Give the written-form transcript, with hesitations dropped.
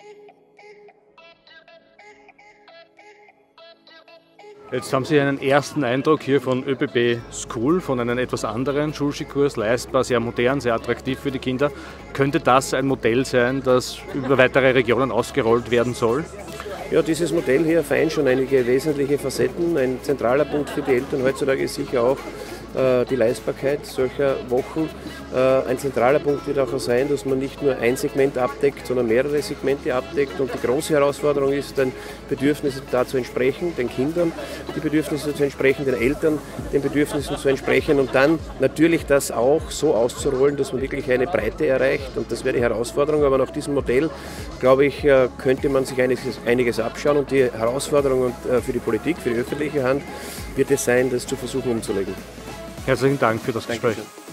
Jetzt haben Sie einen ersten Eindruck hier von ÖBB School, von einem etwas anderen Schulskikurs, leistbar, sehr modern, sehr attraktiv für die Kinder. Könnte das ein Modell sein, das über weitere Regionen ausgerollt werden soll? Ja, dieses Modell hier vereint schon einige wesentliche Facetten. Ein zentraler Punkt für die Eltern heutzutage ist sicher auch die Leistbarkeit solcher Wochen. Ein zentraler Punkt wird auch sein, dass man nicht nur ein Segment abdeckt, sondern mehrere Segmente abdeckt. Und die große Herausforderung ist, den Bedürfnissen da zu entsprechen, den Kindern die Bedürfnisse zu entsprechen, den Eltern den Bedürfnissen zu entsprechen und dann natürlich das auch so auszurollen, dass man wirklich eine Breite erreicht. Und das wäre die Herausforderung. Aber nach diesem Modell, glaube ich, könnte man sich einiges abschauen. Und die Herausforderung für die Politik, für die öffentliche Hand, wird es sein, das zu versuchen umzulegen. Herzlichen Dank für das Gespräch. Dankeschön.